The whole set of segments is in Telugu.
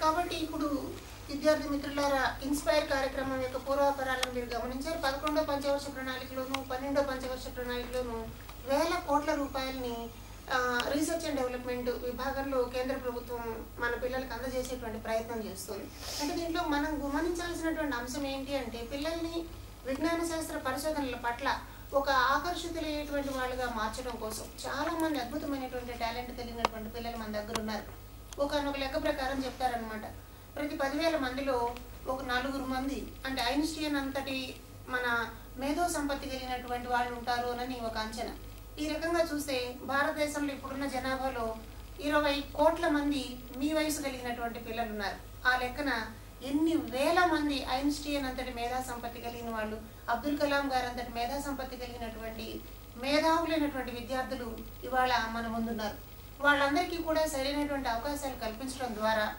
కాబట్టి ఇప్పుడు విద్యార్థి మిత్రులారా, ఇన్స్పైర్ కార్యక్రమం యొక్క పూర్వాపరాలను మీరు గమనించారు. 11వ పంచవర్ష ప్రణాళికలోను 12వ పంచవర్ష ప్రణాళికలోను వేల కోట్ల రూపాయలని రీసెర్చ్ అండ్ డెవలప్మెంట్ విభాగంలో కేంద్ర ప్రభుత్వం మన పిల్లలకు అందజేసేటువంటి ప్రయత్నం చేస్తుంది. అంటే దీంట్లో మనం గమనించాల్సినటువంటి అంశం ఏంటి అంటే, పిల్లల్ని విజ్ఞాన శాస్త్ర పరిశోధనల పట్ల ఒక ఆకర్షితులయ్యేటువంటి వాళ్ళుగా మార్చడం కోసం చాలామంది అద్భుతమైనటువంటి టాలెంట్ కలిగినటువంటి పిల్లలు మన దగ్గర ఉన్నారు. ఒక లెక్క ప్రకారం చెప్తారనమాట, ప్రతి 10,000 మందిలో ఒక 4 మంది అంటే ఐన్స్టీన్ అంతటి మన మేధో సంపత్తి కలిగినటువంటి వాళ్ళు ఉంటారు అని ఒక అంచనా. ఈ రకంగా చూస్తే భారతదేశంలో ఇప్పుడున్న జనాభాలో 20 కోట్ల మంది మీ వయసు కలిగినటువంటి పిల్లలు ఉన్నారు. ఆ లెక్కన ఎన్ని వేల మంది ఐన్స్టీన్ అంతటి మేధా సంపత్తి కలిగిన వాళ్ళు, అబ్దుల్ కలాం గారు అంతటి మేధా సంపత్తి కలిగినటువంటి మేధావులైనటువంటి విద్యార్థులు ఇవాళ మన ముందున్నారు. వాళ్ళందరికీ కూడా సరైనటువంటి అవకాశాలు కల్పించడం ద్వారా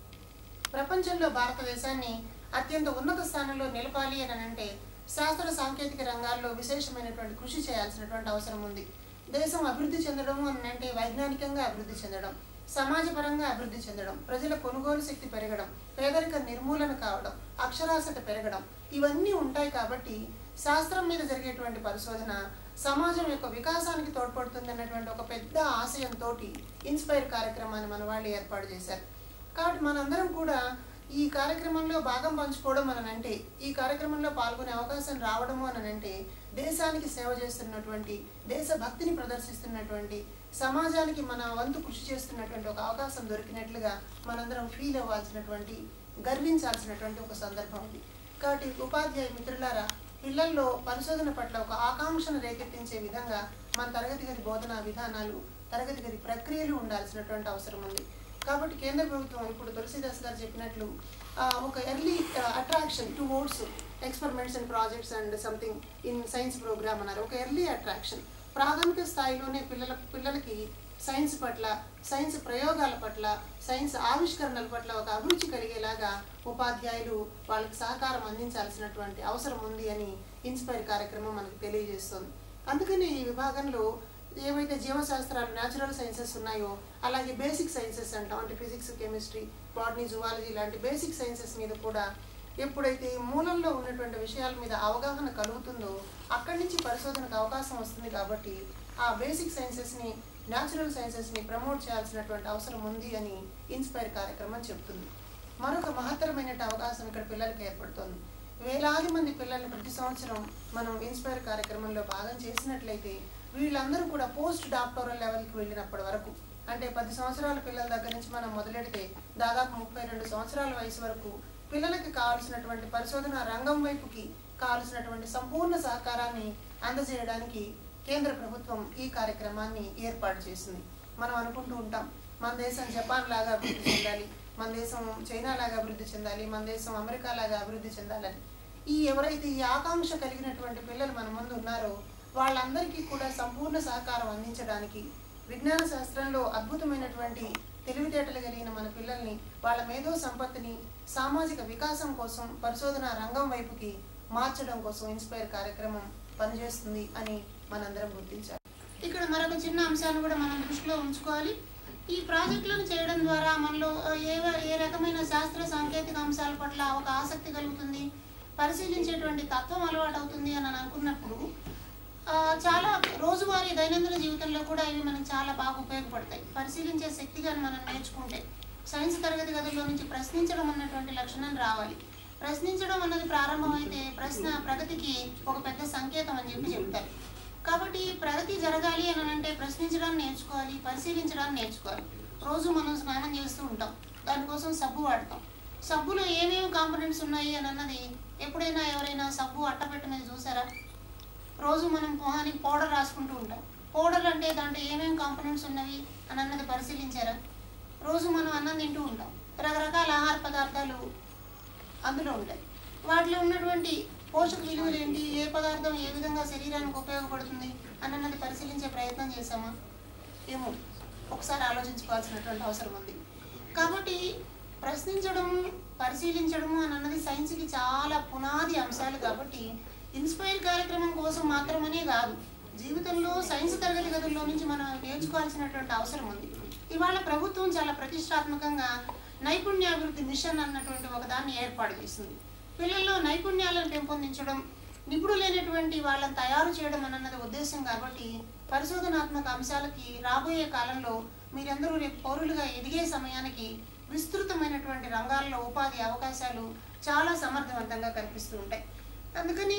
ప్రపంచంలో భారతదేశాన్ని అత్యంత ఉన్నత స్థానంలో నిలపాలి అని అంటే శాస్త్ర సాంకేతిక రంగాల్లో విశేషమైనటువంటి కృషి చేయాల్సినటువంటి అవసరం ఉంది. దేశం అభివృద్ధి చెందడం అని అంటే వైజ్ఞానికంగా అభివృద్ధి చెందడం, సమాజపరంగా అభివృద్ధి చెందడం, ప్రజల కొనుగోలు శక్తి పెరగడం, పేదరిక నిర్మూలన కావడం, అక్షరాస్యత పెరగడం, ఇవన్నీ ఉంటాయి. కాబట్టి శాస్త్రం మీద జరిగేటువంటి పరిశోధన సమాజం యొక్క వికాసానికి తోడ్పడుతుంది అన్నటువంటి ఒక పెద్ద ఆశయంతో ఇన్స్పైర్ కార్యక్రమాన్ని మన వాళ్ళు ఏర్పాటు చేశారు. కాబట్టి మనందరం కూడా ఈ కార్యక్రమంలో భాగం పంచుకోవడం అనంటే, ఈ కార్యక్రమంలో పాల్గొనే అవకాశం రావడము అనంటే, దేశానికి సేవ చేస్తున్నటువంటి, దేశభక్తిని ప్రదర్శిస్తున్నటువంటి, సమాజానికి మన వంతు కృషి చేస్తున్నటువంటి ఒక అవకాశం దొరికినట్లుగా మనందరం ఫీల్ అవ్వాల్సినటువంటి, గర్వించాల్సినటువంటి ఒక సందర్భం ఇది. కాబట్టి ఉపాధ్యాయ మిత్రులారా, పిల్లల్లో పరిశోధన పట్ల ఒక ఆకాంక్షను రేకెత్తించే విధంగా మన తరగతి గది బోధనా విధానాలు, తరగతి గది ప్రక్రియలు ఉండాల్సినటువంటి అవసరం ఉంది. కాబట్టి కేంద్ర ప్రభుత్వం ఇప్పుడు తులసీదాస్ గారు చెప్పినట్లు ఒక early attraction towards experiments and projects and something in science program అన్నారు. ఒక ఎర్లీ అట్రాక్షన్ ప్రాథమిక స్థాయిలోనే పిల్లలకి సైన్స్ పట్ల, సైన్స్ ప్రయోగాల పట్ల, సైన్స్ ఆవిష్కరణల పట్ల ఒక అభిరుచి కలిగేలాగా ఉపాధ్యాయులు వాళ్ళకి సహకారం అందించాల్సినటువంటి అవసరం ఉంది అని ఇన్స్పైర్ కార్యక్రమం మనకు తెలియజేస్తుంది. అందుకని ఈ విభాగంలో ఏవైతే జీవశాస్త్రాలు, న్యాచురల్ సైన్సెస్ ఉన్నాయో, అలాగే బేసిక్ సైన్సెస్ అంటాం, అంటే ఫిజిక్స్, కెమిస్ట్రీ, బాటనీ, జువాలజీ లాంటి బేసిక్ సైన్సెస్ మీద కూడా ఎప్పుడైతే మూలంలో ఉన్నటువంటి విషయాల మీద అవగాహన కలుగుతుందో అక్కడి నుంచి పరిశోధనకు అవకాశం వస్తుంది. కాబట్టి ఆ బేసిక్ సైన్సెస్ని, న్యాచురల్ సైన్సెస్ని ప్రమోట్ చేయాల్సినటువంటి అవసరం ఉంది అని ఇన్స్పైర్ కార్యక్రమం చెప్తుంది. మరొక మహత్తరమైన అవకాశం ఇక్కడ పిల్లలకు ఏర్పడుతుంది. వేలాది మంది పిల్లల్ని ప్రతి సంవత్సరం మనం ఇన్స్పైర్ కార్యక్రమంలో భాగం చేసినట్లయితే వీళ్ళందరూ కూడా పోస్ట్ డాక్టోరల్ లెవెల్కి వెళ్ళినప్పటి వరకు, అంటే 10 సంవత్సరాల పిల్లల దగ్గర నుంచి మనం మొదలెడితే దాదాపు 32 సంవత్సరాల వయసు వరకు పిల్లలకి కావాల్సినటువంటి పరిశోధన రంగం వైపుకి కావాల్సినటువంటి సంపూర్ణ సహకారాన్ని అందజేయడానికి కేంద్ర ప్రభుత్వం ఈ కార్యక్రమాన్ని ఏర్పాటు చేసింది. మనం అనుకుంటూ ఉంటాం, మన దేశం జపాన్ లాగా అభివృద్ధి చెందాలి, మన దేశం చైనా లాగా అభివృద్ధి చెందాలి, మన దేశం అమెరికా లాగా అభివృద్ధి చెందాలని. ఎవరైతే ఈ ఆకాంక్ష కలిగినటువంటి పిల్లలు మన ముందు ఉన్నారో వాళ్ళందరికీ కూడా సంపూర్ణ సహకారం అందించడానికి, విజ్ఞాన శాస్త్రంలో అద్భుతమైనటువంటి తెలివితేటలు కలిగిన మన పిల్లల్ని, వాళ్ళ మేధో సంపత్తిని సామాజిక వికాసం కోసం, పరిశోధన రంగం వైపుకి మార్చడం కోసం ఇన్స్పైర్ కార్యక్రమం పనిచేస్తుంది అని మనందరం గుర్తించాలి. ఇక్కడ మరొక చిన్న అంశాన్ని కూడా మనం దృష్టిలో ఉంచుకోవాలి. ఈ ప్రాజెక్టులను చేయడం ద్వారా మనలో ఏ రకమైన శాస్త్ర సాంకేతిక అంశాల పట్ల ఒక ఆసక్తి కలుగుతుంది, పరిశీలించేటువంటి తత్వం అలవాటు అవుతుంది అని అనుకున్నప్పుడు చాలా రోజువారీ దైనందిన జీవితంలో కూడా ఇవి మనకు చాలా బాగా ఉపయోగపడతాయి. పరిశీలించే శక్తిగా మనం నేర్చుకుంటే సైన్స్ తరగతి గదుల్లో నుంచి ప్రశ్నించడం అన్నటువంటి లక్షణం రావాలి. ప్రశ్నించడం అన్నది ప్రారంభమైతే ప్రశ్న ప్రగతికి ఒక పెద్ద సంకేతం అని చెప్తారు. కాబట్టి ప్రగతి జరగాలి అని అంటే ప్రశ్నించడాన్ని నేర్చుకోవాలి, పరిశీలించడాన్ని నేర్చుకోవాలి. రోజు మనం స్నానం చేస్తూ ఉంటాం, దానికోసం సబ్బు వాడతాం. సబ్బులో ఏమేమి కాంపోనెంట్స్ ఉన్నాయి అని అన్నది ఎప్పుడైనా ఎవరైనా సబ్బు అట్టపెట్టమని చూసారా? రోజు మనం మొహానికి పౌడర్ రాసుకుంటూ ఉంటాం. పౌడర్ అంటే దాంట్లో ఏమేమి కాంపోనెంట్స్ ఉన్నవి అని అన్నది పరిశీలించారా? రోజు మనం అన్నం తింటూ ఉంటాం, రకరకాల ఆహార పదార్థాలు అందులో ఉంటాయి. వాటిలో ఉన్నటువంటి పోషక విలువలు ఏంటి, ఏ పదార్థం ఏ విధంగా శరీరానికి ఉపయోగపడుతుంది అన్నది పరిశీలించే ప్రయత్నం చేసామా? ఏమో ఒకసారి ఆలోచించుకోవాల్సినటువంటి అవసరం ఉంది. కాబట్టి ప్రశ్నించడం, పరిశీలించడము అన్నది సైన్స్కి చాలా పునాది అంశాలు. కాబట్టి ఇన్స్పైర్ కార్యక్రమం కోసం మాత్రమనే కాదు, జీవితంలో సైన్స్ తరగతి గదుల్లో నుంచి మనం నేర్చుకోవాల్సినటువంటి అవసరం ఉంది. ఇవాళ ప్రభుత్వం చాలా ప్రతిష్టాత్మకంగా నైపుణ్యాభివృద్ధి మిషన్ అన్నటువంటి ఒక దాన్ని ఏర్పాటు చేసింది. పిల్లల్లో నైపుణ్యాలను పెంపొందించడం, నిపుణులైనటువంటి వాళ్ళని తయారు చేయడం అన్నది ఉద్దేశం. కాబట్టి పరిశోధనాత్మక అంశాలకి రాబోయే కాలంలో మీరందరూ రేపు పౌరులుగా ఎదిగే సమయానికి విస్తృతమైనటువంటి రంగాల్లో ఉపాధి అవకాశాలు చాలా సమర్థవంతంగా కనిపిస్తూ ఉంటాయి. అందుకని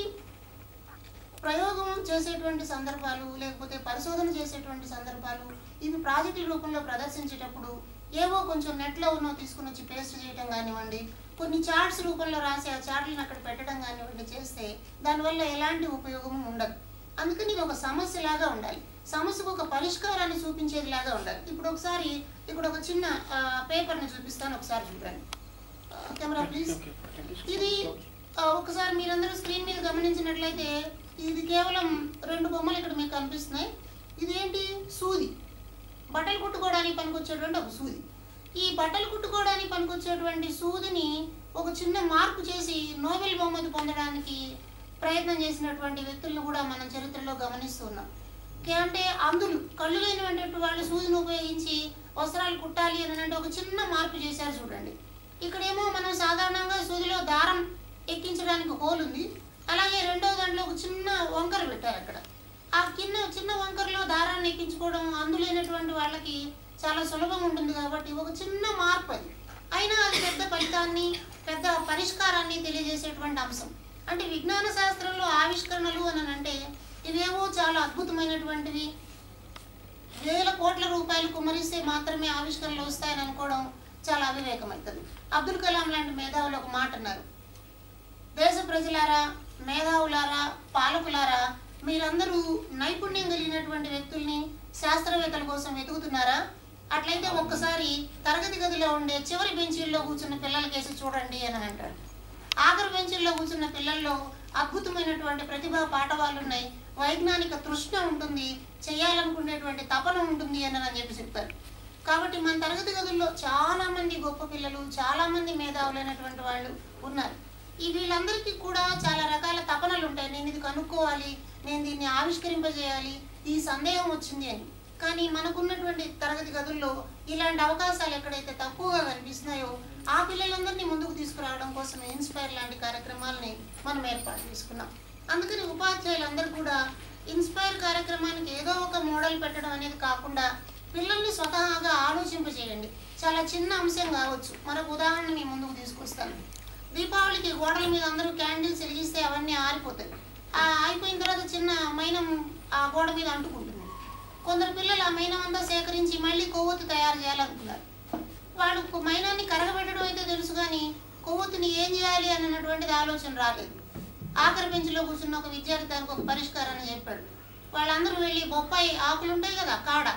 ప్రయోగం చేసేటువంటి సందర్భాలు, లేకపోతే పరిశోధన చేసేటువంటి సందర్భాలు, ఇవి ప్రాజెక్టుల రూపంలో ప్రదర్శించేటప్పుడు ఏవో కొంచెం నెట్లో ఉన్నో తీసుకుని వచ్చి పేస్ట్ చేయడం కానివ్వండి, కొన్ని చార్ట్స్ రూపంలో రాసి ఆ చార్ట్లను అక్కడ పెట్టడం కానివ్వండి చేస్తే దానివల్ల ఎలాంటి ఉపయోగము ఉండదు. అందుకని ఇది ఒక సమస్యలాగా ఉండాలి, సమస్యకు ఒక పరిష్కారాన్ని చూపించేదిలాగా ఉండాలి. ఇప్పుడు ఒకసారి ఇక్కడ ఒక చిన్న పేపర్ని చూపిస్తాను, ఒకసారి చూడండి. Camera please. ఇది ఒకసారి మీరందరూ స్క్రీన్ మీద గమనించినట్లయితే ఇది కేవలం 2 బొమ్మలు ఇక్కడ మీకు కనిపిస్తున్నాయి. ఇదేంటి? సూది. బట్టలు కుట్టుకోవడానికి పనికొచ్చేటువంటి ఒక సూది. ఈ బట్టలు కుట్టుకోవడానికి పనికొచ్చేటువంటి సూదిని ఒక చిన్న మార్పు చేసి నోబెల్ బహుమతి పొందడానికి ప్రయత్నం చేసినటువంటి వ్యక్తులను కూడా మనం చరిత్రలో గమనిస్తున్నాం. అంటే అందులు కళ్ళు లేనివంటి వాళ్ళు సూదిని ఉపయోగించి వస్త్రాలు కుట్టాలి అని అంటే ఒక చిన్న మార్పు చేశారు చూడండి. ఇక్కడేమో మనం సాధారణంగా సూదిలో దారం ఎక్కించడానికి హోల్ ఉంది, అలాగే రెండో దాంట్లో ఒక చిన్న వంకర పెట్టారు. అక్కడ ఆ చిన్న వంకరలో దారాన్ని ఎక్కించుకోవడం అందులేనటువంటి వాళ్ళకి చాలా సులభం ఉంటుంది. కాబట్టి ఒక చిన్న మార్పు అది, అయినా అది పెద్ద ఫలితాన్ని, పెద్ద పరిష్కారాన్ని తెలియజేసేటువంటి అంశం. అంటే విజ్ఞాన శాస్త్రంలో ఆవిష్కరణలు అని అంటే ఇవేమో చాలా అద్భుతమైనటువంటివి, వేల కోట్ల రూపాయలు కుమ్మరిస్తే మాత్రమే ఆవిష్కరణలు వస్తాయని అనుకోవడం చాలా అవివేకమవుతుంది. అబ్దుల్ కలాం లాంటి మేధావులు ఒక మాట అన్నారు, దేశ ప్రజలారా, మేధావులారా, పాలకులారా, మీరందరూ నైపుణ్యం కలిగినటువంటి వ్యక్తుల్ని, శాస్త్రవేత్తల కోసం వెతుకుతున్నారా? అట్లయితే ఒక్కసారి తరగతి గదిలో ఉండే చివరి బెంచీల్లో కూర్చున్న పిల్లల కేసి చూడండి అని అంటాడు. ఆఖరి బెంచీల్లో కూర్చున్న పిల్లల్లో అద్భుతమైనటువంటి ప్రతిభా పాఠవాలు ఉన్నాయి, వైజ్ఞానిక తృష్ణ ఉంటుంది, చేయాలనుకునేటువంటి తపన ఉంటుంది అని చెప్పి చెప్తారు. కాబట్టి మన తరగతి గదుల్లో చాలామంది గొప్ప పిల్లలు, చాలామంది మేధావులైనటువంటి వాళ్ళు ఉన్నారు. ఈ వీళ్ళందరికీ కూడా చాలా రకాల తపనలు ఉంటాయి. నేను ఇది కనుక్కోవాలి, నేను దీన్ని ఆవిష్కరింపజేయాలి, ఈ సందేహం వచ్చింది అని. కానీ మనకున్నటువంటి తరగతి గదుల్లో ఇలాంటి అవకాశాలు ఎక్కడైతే తక్కువగా కనిపిస్తున్నాయో ఆ పిల్లలందరినీ ముందుకు తీసుకురావడం కోసం ఇన్స్పైర్ లాంటి కార్యక్రమాలని మనం ఏర్పాటు చేసుకున్నాం. అందుకని ఉపాధ్యాయులందరూ కూడా ఇన్స్పైర్ కార్యక్రమానికి ఏదో ఒక మోడల్ పెట్టడం అనేది కాకుండా పిల్లల్ని స్వతహాగా ఆలోచింపజేయండి. చాలా చిన్న అంశం కావచ్చు, మరొక ఉదాహరణ మీ ముందుకు తీసుకొస్తాను. దీపావళికి గోడల మీద అందరూ క్యాండిల్స్ వెలిగిస్తే అవన్నీ ఆరిపోతాయి. ఆరిపోయిన తర్వాత చిన్న మైనం ఆ గోడ మీద అంటుకుంటుంది. కొందరు పిల్లలు ఆ మైనం అంతా సేకరించి మళ్ళీ కొవ్వొత్తి తయారు చేయాలనుకున్నారు. వాళ్ళు మైనాన్ని కరగబెట్టడం అయితే తెలుసు, కానీ కొవ్వొత్తిని ఏం చేయాలి అన్నటువంటిది ఆలోచన రాలేదు. ఆఖరి బెంచ్లో కూర్చున్న ఒక విద్యార్థి దానికి ఒక పరిష్కారాన్ని చెప్పాడు. వాళ్ళందరూ వెళ్ళి బొప్పాయి ఆకులు ఉంటాయి కదా, కాడ,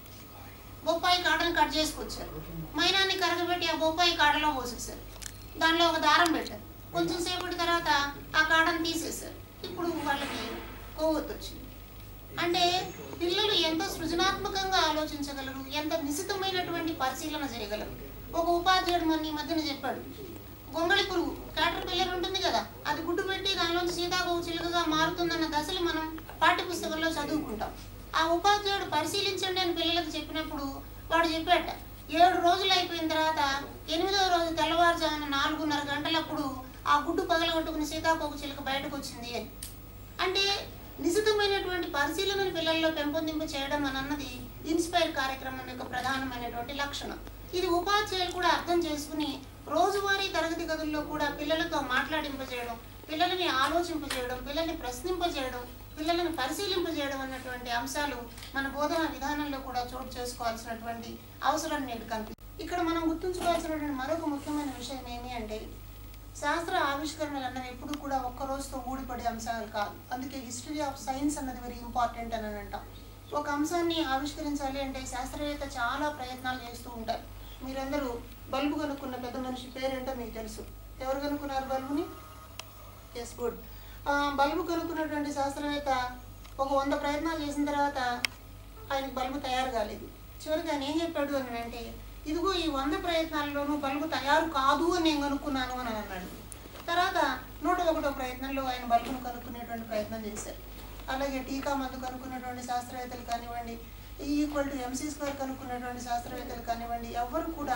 బొప్పాయి కాడను కట్ చేసుకొచ్చారు. మైనాన్ని కరగబెట్టి ఆ బొప్పాయి కాడలో పోసేసారు. దానిలో ఒక దారం పెట్టారు. కొంచెం సేపటి తర్వాత ఆ కాడను తీసేశారు. ఇప్పుడు వాళ్ళకి కొవ్వొత్తి వచ్చింది. అంటే పిల్లలు ఎంత సృజనాత్మకంగా ఆలోచించగలరు, ఎంత నిశితమైనటువంటి పరిశీలన చేయగలరు. ఒక ఉపాధ్యాయుడు మన ఈ మధ్యన చెప్పాడు, గొంగళి పురుగు క్యాటర్ పిల్లర్ ఉంటుంది కదా, అది గుడ్డు పెట్టి దానిలోంచి సీతాకోక చిలుకగా మారుతుందన్న దశలు మనం పాఠ్యపుస్తకంలో చదువుకుంటాం. ఆ ఉపాధ్యాయుడు పరిశీలించండి అని పిల్లలకు చెప్పినప్పుడు వాడు చెప్పాట, 7 రోజులు అయిపోయిన తర్వాత 8వ రోజు తెల్లవారుజామున 4:30 గంటలప్పుడు ఆ గుడ్డు పగలగొట్టుకుని సీతాకోక చిలుక బయటకు వచ్చింది అని. అంటే నిశితమైనటువంటి పరిశీలనను పిల్లల్లో పెంపొందింప చేయడం అన్నది ఇన్స్పైర్ కార్యక్రమం యొక్క ప్రధానమైనటువంటి లక్షణం. ఇది ఉపాధ్యాయులు కూడా అర్థం చేసుకుని రోజువారీ తరగతి గదుల్లో కూడా పిల్లలతో మాట్లాడింపజేయడం, పిల్లలని ఆలోచింపజేయడం, పిల్లల్ని ప్రశ్నింపజేయడం, పిల్లలను పరిశీలింపజేయడం అన్నటువంటి అంశాలు మన బోధన విధానంలో కూడా చోటు చేసుకోవాల్సినటువంటి అవసరం నేడు కనిపిస్తుంది. ఇక్కడ మనం గుర్తుంచుకోవాల్సినటువంటి మరొక ముఖ్యమైన విషయం ఏమి అంటే, శాస్త్ర ఆవిష్కరణలు అన్నవి ఎప్పుడు కూడా ఒక్క రోజుతో ఊడిపడే అంశాలు కాదు. అందుకే హిస్టరీ ఆఫ్ సైన్స్ అన్నది వెరీ ఇంపార్టెంట్ అని అంటాం. ఒక అంశాన్ని ఆవిష్కరించాలి అంటే శాస్త్రవేత్త చాలా ప్రయత్నాలు చేస్తూ ఉంటారు. మీరందరూ బల్బు కనుక్కున్న పెద్ద మనిషి పేరేంటో మీకు తెలుసు. ఎవరు కనుక్కున్నారు బల్బుని? Yes, good. బల్బు కనుక్కున్నటువంటి శాస్త్రవేత్త ఒక 100 ప్రయత్నాలు చేసిన తర్వాత ఆయనకు బల్బు తయారు కాలేదు. చివరికి ఆయన ఏం చెప్పాడు అని అంటే, ఇదిగో ఈ 100 ప్రయత్నాల్లోనూ బల్బు తయారు కాదు అని నేను కనుక్కున్నాను అని అన్నాడు. తర్వాత 101వ ప్రయత్నంలో ఆయన బల్బును కనుక్కునేటువంటి ప్రయత్నం చేశారు. అలాగే టీకా మందు కనుక్కున్నటువంటి శాస్త్రవేత్తలు కానివ్వండి, E = mc² కనుక్కున్నటువంటి శాస్త్రవేత్తలు కానివ్వండి, ఎవరు కూడా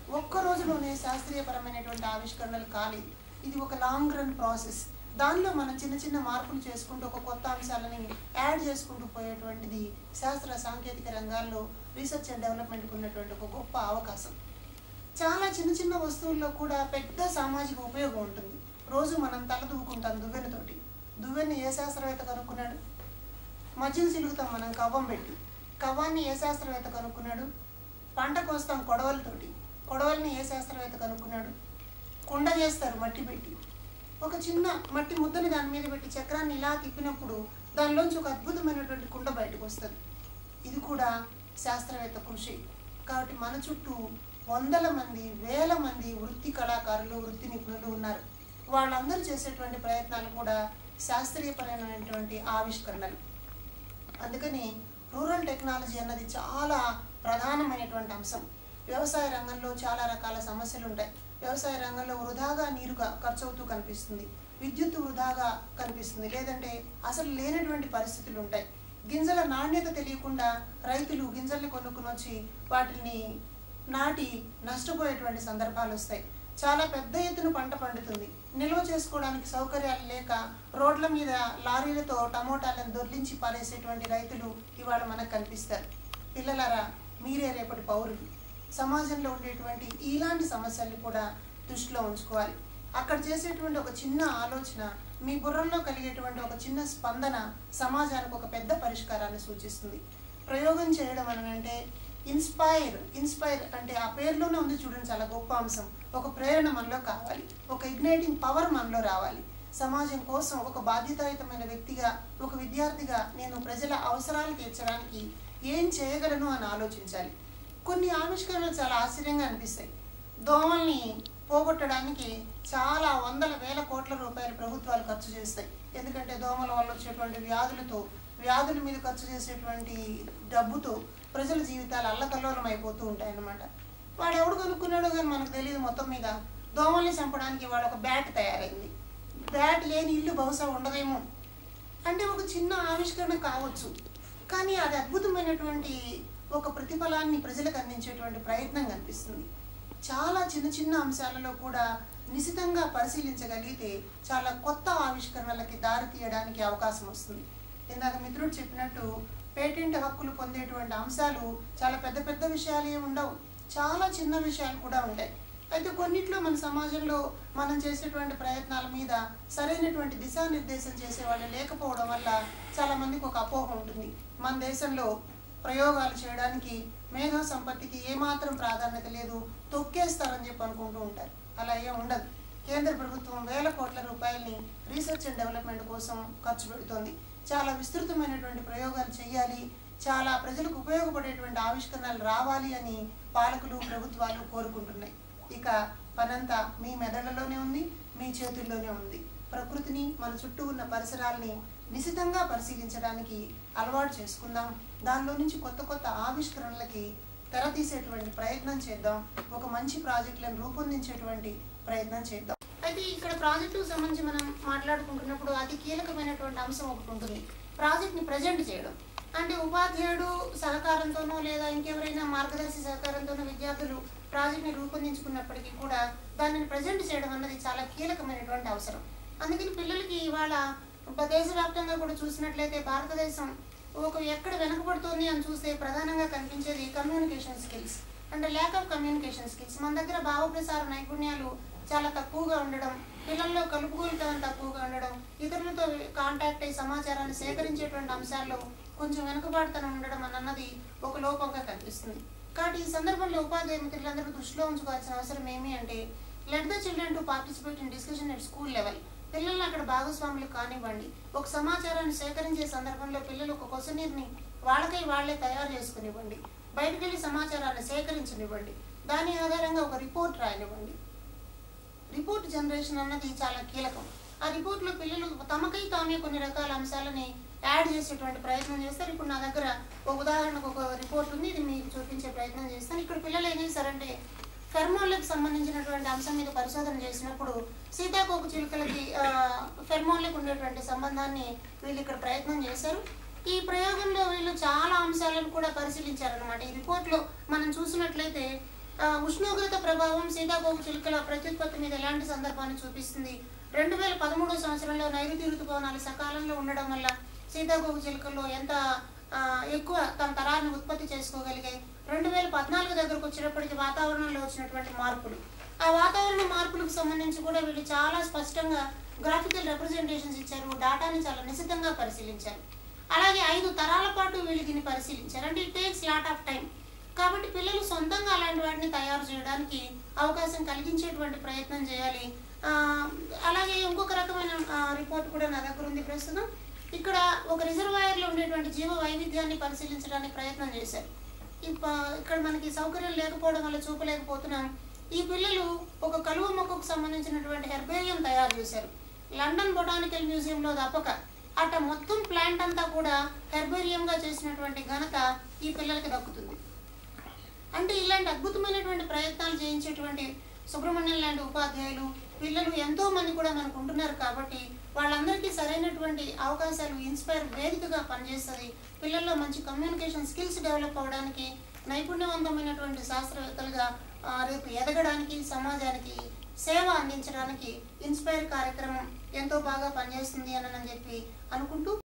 ఒక్క రోజులోనే శాస్త్రీయపరమైనటువంటి ఆవిష్కరణలు కాలేదు. ఇది ఒక లాంగ్ రన్ ప్రాసెస్. దానిలో మనం చిన్న చిన్న మార్పులు చేసుకుంటూ ఒక కొత్త అంశాలని యాడ్ చేసుకుంటూ పోయేటువంటిది శాస్త్ర సాంకేతిక రంగాల్లో రీసెర్చ్ అండ్ డెవలప్మెంట్కి ఉన్నటువంటి ఒక గొప్ప అవకాశం. చాలా చిన్న చిన్న వస్తువుల్లో కూడా పెద్ద సామాజిక ఉపయోగం ఉంటుంది. రోజు మనం తల దువ్వుకుంటాం దువ్వెనతోటి. దువ్వెని ఏ శాస్త్రవేత్త కనుక్కున్నాడు? మధ్యన సిలుగుతాం మనం కవ్వం పెట్టి. కవ్వాన్ని ఏ శాస్త్రవేత్త కనుక్కున్నాడు? పంట కోస్తాం కొడవలతోటి. కొడవల్ని ఏ శాస్త్రవేత్త కనుక్కున్నాడు? కుండ చేస్తారు మట్టి పెట్టి. ఒక చిన్న మట్టి ముద్దని దాని మీద పెట్టి చక్రాన్ని ఇలా తిప్పినప్పుడు దానిలోంచి ఒక అద్భుతమైనటువంటి కుండ బయటకు వస్తుంది. ఇది కూడా శాస్త్రవేత్త కృషి. కాబట్టి మన చుట్టూ వందల మంది, వేల మంది వృత్తి కళాకారులు, వృత్తి నిపుణులు ఉన్నారు. వాళ్ళందరూ చేసేటువంటి ప్రయత్నాలు కూడా శాస్త్రీయపరమైనటువంటి ఆవిష్కరణలు. అందుకని రూరల్ టెక్నాలజీ అన్నది చాలా ప్రధానమైనటువంటి అంశం. వ్యవసాయ రంగంలో చాలా రకాల సమస్యలు ఉంటాయి. వ్యవసాయ రంగంలో వృధాగా నీరుగా ఖర్చు అవుతూ కనిపిస్తుంది. విద్యుత్ వృధాగా కనిపిస్తుంది. లేదంటే అసలు లేనటువంటి పరిస్థితులు ఉంటాయి. గింజల నాణ్యత తెలియకుండా రైతులు గింజల్ని కొనుక్కుని వచ్చి వాటిని నాటి నష్టపోయేటువంటి సందర్భాలు వస్తాయి. చాలా పెద్ద ఎత్తున పంట పండుతుంది. నిల్వ చేసుకోవడానికి సౌకర్యాలు లేక రోడ్ల మీద లారీలతో టమోటాలను దొర్లించి పారేసేటువంటి రైతులు ఇవాళ మనకు కనిపిస్తారు. పిల్లలారా, మీరే రేపటి పౌరులు. సమాజంలో ఉండేటువంటి ఇలాంటి సమస్యల్ని కూడా దృష్టిలో ఉంచుకోవాలి. అక్కడ చేసేటువంటి ఒక చిన్న ఆలోచన, మీ బుర్రల్లో కలిగేటువంటి ఒక చిన్న స్పందన సమాజానికి ఒక పెద్ద పరిష్కారాన్ని సూచిస్తుంది. ప్రయోగం చేయడం అంటే ఇన్స్పైర్ అంటే ఆ పేరులోనే ఉంది చూడండి, చాలా గొప్ప అంశం. ఒక ప్రేరణ మనలో కావాలి, ఒక ఇగ్నైటింగ్ పవర్ మనలో రావాలి. సమాజం కోసం ఒక బాధ్యతాయుతమైన వ్యక్తిగా, ఒక విద్యార్థిగా నేను ప్రజల అవసరాలు తీర్చడానికి ఏం చేయగలను అని ఆలోచించాలి. కొన్ని ఆవిష్కరణలు చాలా ఆశ్చర్యంగా అనిపిస్తాయి. దోమల్ని పోగొట్టడానికి చాలా వందల వేల కోట్ల రూపాయలు ప్రభుత్వాలు ఖర్చు చేస్తాయి. ఎందుకంటే దోమల వల్ల వచ్చేటువంటి వ్యాధుల మీద ఖర్చు చేసేటువంటి డబ్బుతో ప్రజల జీవితాలు అల్లకల్లోలం అయిపోతూ ఉంటాయన్నమాట. వాడు ఎవడు కనుక్కున్నాడో కానీ మనకు తెలియదు. మొత్తం మీద దోమల్ని చంపడానికి వాడు ఒక బ్యాట్ తయారైంది. బ్యాట్ లేని ఇల్లు బహుశా ఉండదేమో. అంటే ఒక చిన్న ఆవిష్కరణ కావచ్చు, కానీ అది అద్భుతమైనటువంటి ఒక ప్రతిఫలాన్ని ప్రజలకు అందించేటువంటి ప్రయత్నం కనిపిస్తుంది. చాలా చిన్న చిన్న అంశాలలో కూడా నిశితంగా పరిశీలించగలిగితే చాలా కొత్త ఆవిష్కరణలకి దారి తీయడానికి అవకాశం వస్తుంది. ఇందాక మిత్రుడు చెప్పినట్టు పేటెంట్ హక్కులు పొందేటువంటి అంశాలు చాలా పెద్ద పెద్ద విషయాలే ఉండవు, చాలా చిన్న విషయాలు కూడా ఉంటాయి. అయితే కొన్నిట్లో మన సమాజంలో మనం చేసేటువంటి ప్రయత్నాల మీద సరైనటువంటి దిశానిర్దేశం చేసేవాళ్ళు లేకపోవడం వల్ల చాలా మందికి ఒక అపోహ ఉంటుంది. మన దేశంలో ప్రయోగాలు చేయడానికి మేధో సంపత్తికి ఏమాత్రం ప్రాధాన్యత లేదు, తొక్కేస్తారని చెప్పి అనుకుంటూ ఉంటారు. అలా ఏం ఉండదు. కేంద్ర ప్రభుత్వం వేల కోట్ల రూపాయలని రీసెర్చ్ అండ్ డెవలప్మెంట్ కోసం ఖర్చు పెడుతోంది. చాలా విస్తృతమైనటువంటి ప్రయోగాలు చేయాలి, చాలా ప్రజలకు ఉపయోగపడేటువంటి ఆవిష్కరణలు రావాలి అని పాలకులు, ప్రభుత్వాలు కోరుకుంటున్నాయి. ఇక పనంతా మీ మెదళ్లలోనే ఉంది, మీ చేతుల్లోనే ఉంది. ప్రకృతిని, మన చుట్టూ ఉన్న పరిసరాల్ని నిశితంగా పరిశీలించడానికి అలవాటు చేసుకుందాం. దానిలో నుంచి కొత్త కొత్త ఆవిష్కరణలకి తెరతీసేటువంటి ప్రయత్నం చేద్దాం. ఒక మంచి ప్రాజెక్టులను రూపొందించేటువంటి ప్రయత్నం చేద్దాం. అయితే ఇక్కడ ప్రాజెక్టుకు సంబంధించి మనం మాట్లాడుకుంటున్నప్పుడు అతి కీలకమైనటువంటి అంశం ఒకటి ఉంటుంది. ప్రాజెక్ట్ని ప్రజెంట్ చేయడం. అంటే ఉపాధ్యాయుడు సహకారంతోనో లేదా ఇంకెవరైనా మార్గదర్శి సహకారంతోనో విద్యార్థులు ప్రాజెక్ట్ని రూపొందించుకున్నప్పటికీ కూడా దానిని ప్రజెంట్ చేయడం అన్నది చాలా కీలకమైనటువంటి అవసరం. అందుకని పిల్లలకి ఇవాళ దేశవ్యాప్తంగా కూడా చూసినట్లయితే భారతదేశం ఎక్కడ వెనకబడుతుంది అని చూస్తే ప్రధానంగా కనిపించేది కమ్యూనికేషన్ స్కిల్స్. అంటే ల్యాక్ ఆఫ్ కమ్యూనికేషన్ స్కిల్స్. మన దగ్గర భావప్రసార నైపుణ్యాలు చాలా తక్కువగా ఉండడం, పిల్లల్లో కలుపుగోలుతనం తక్కువగా ఉండడం, ఇతరులతో కాంటాక్ట్ అయ్యి సమాచారాన్ని సేకరించేటువంటి అంశాల్లో కొంచెం వెనుకబాటుతనం ఉండడం అన్నది ఒక లోపంగా కనిపిస్తుంది. కాబట్టి ఈ సందర్భంలో ఉపాధ్యాయ మిత్రులందరూ దృష్టిలో ఉంచుకోవాల్సిన అవసరం ఏమి అంటే, let the children to participate in discussion at school level. పిల్లల్ని అక్కడ భాగస్వాములు కానివ్వండి. ఒక సమాచారాన్ని సేకరించే సందర్భంలో పిల్లలు ఒక క్వశ్చనీర్ని వాళ్ళే తయారు చేసుకునివ్వండి. బయటకు వెళ్ళి సమాచారాన్ని సేకరించనివ్వండి. దాని ఆధారంగా ఒక రిపోర్ట్ రాయనివ్వండి. రిపోర్ట్ జనరేషన్ అన్నది చాలా కీలకం. ఆ రిపోర్ట్లో పిల్లలు తమకై తామే కొన్ని రకాల అంశాలని యాడ్ చేసేటువంటి ప్రయత్నం చేస్తారు. ఇప్పుడు నా దగ్గర ఒక ఉదాహరణకు ఒక రిపోర్ట్ ఉంది, ఇది మీకు చూపించే ప్రయత్నం చేస్తాను. ఇక్కడ పిల్లలు ఏం చేశారంటే ఫెర్మోన్లకు సంబంధించినటువంటి అంశం మీద పరిశోధన చేసినప్పుడు సీతాకోక చిలుకలకి ఫెర్మోన్లకు ఉండేటువంటి సంబంధాన్ని వీళ్ళు ఇక్కడ ప్రయత్నం చేశారు. ఈ ప్రయోగంలో వీళ్ళు చాలా అంశాలను కూడా పరిశీలించారనమాట. ఈ రిపోర్ట్లో మనం చూసినట్లయితే ఉష్ణోగ్రత ప్రభావం సీతాకోక చిలుకల ప్రత్యుత్పత్తి మీద ఎలాంటి సందర్భాన్ని చూపిస్తుంది? 2013 సంవత్సరంలో నైరుతి ఋతుపవనాలు సకాలంలో ఉండడం వల్ల సీతాకోక చిలుకల్లో ఎంత ఎక్కువ తమ తరాన్ని ఉత్పత్తి చేసుకోగలిగాయి. 2014 దగ్గరకు వచ్చేటప్పటికి వాతావరణంలో వచ్చినటువంటి మార్పులు, ఆ వాతావరణ మార్పులకు సంబంధించి కూడా వీళ్ళు చాలా స్పష్టంగా గ్రాఫికల్ రిప్రజెంటేషన్స్ ఇచ్చారు. డాటాని చాలా నిశితంగా పరిశీలించారు. అలాగే 5 తరాల పాటు వీళ్ళు దీన్ని పరిశీలించారు. అంటే it takes lot of time. కాబట్టి పిల్లలు సొంతంగా అలాంటి వాటిని తయారు చేయడానికి అవకాశం కలిగించేటువంటి ప్రయత్నం చేయాలి. అలాగే ఇంకొక రకమైన రిపోర్ట్ కూడా నా దగ్గర ఉంది ప్రస్తుతం. ఇక్కడ ఒక రిజర్వాయర్లో ఉండేటువంటి జీవ వైవిధ్యాన్ని పరిశీలించడానికి ప్రయత్నం చేశారు. ఇక్కడ మనకి సౌకర్యం లేకపోవడం వల్ల చూపలేకపోతున్నాం. ఈ పిల్లలు ఒక కలువ మొక్కకు సంబంధించినటువంటి హెర్బేరియం తయారు చేశారు. లండన్ బొటానికల్ మ్యూజియంలో తప్పక అట్ట మొత్తం ప్లాంట్ అంతా కూడా హెర్బేరియంగా చేసినటువంటి ఘనత ఈ పిల్లలకి దక్కుతుంది. అంటే ఇలాంటి అద్భుతమైనటువంటి ప్రయత్నాలు చేయించేటువంటి సుబ్రహ్మణ్యం లాంటి ఉపాధ్యాయులు పిల్లలు ఎంతో మంది కూడా మనకు ఉంటున్నారు. కాబట్టి వాళ్ళందరికీ సరైనటువంటి అవకాశాలు ఇన్స్పైర్ వేదికగా పనిచేస్తుంది. పిల్లల్లో మంచి కమ్యూనికేషన్ స్కిల్స్ డెవలప్ అవ్వడానికి, నైపుణ్యవంతమైనటువంటి శాస్త్రవేత్తలుగా రేపు ఎదగడానికి, సమాజానికి సేవ అందించడానికి ఇన్స్పైర్ కార్యక్రమం ఎంతో బాగా పనిచేస్తుంది అని చెప్పి అనుకుంటూ